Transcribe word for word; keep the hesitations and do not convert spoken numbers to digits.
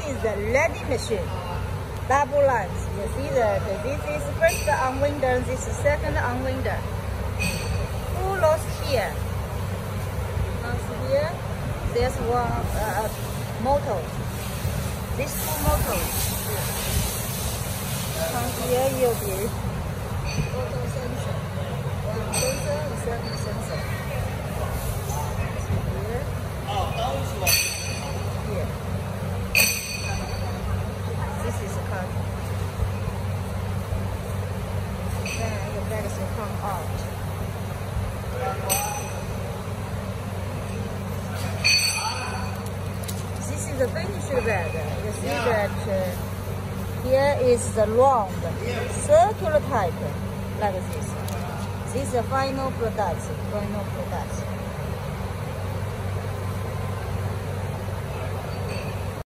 is the ready machine. Double lines. You see that this is first unwinder, this is second unwinder. Two rows here. Now here, there's one uh, motor. These two motors. From here you'll be photo sensor. One sensor and second sensor. Here. Here. This is a cut. Then the bags will come out. This is the finished bag. You see that uh, here is the round, circular type, like this. This is the final product. Final product.